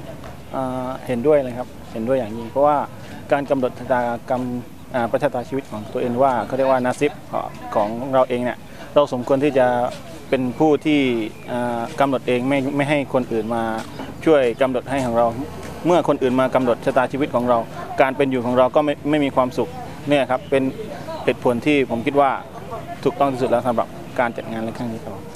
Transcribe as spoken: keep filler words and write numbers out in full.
เห็นด้วยเลยครับเห็นด้วยอย่างยิ่งเพราะว่าการกำหนดชะตากรรมประชะตาชีวิตของตัวเองว่าเขาเรียกว่านาซิบของเราเองเนี่ยเราสมควรที่จะเป็นผู้ที่กำหนดเองไม่ไม่ให้คนอื่นมาช่วยกำหนดให้ของเราเมื่อคนอื่นมากำหนดชะตาชีวิตของเราการเป็นอยู่ของเราก็ไม่ไม่มีความสุขเนี่ยครับเป็นเหตุผลที่ผมคิดว่าถูกต้องที่สุดแล้วสำหรับการจัดงานในครั้งนี้ครับ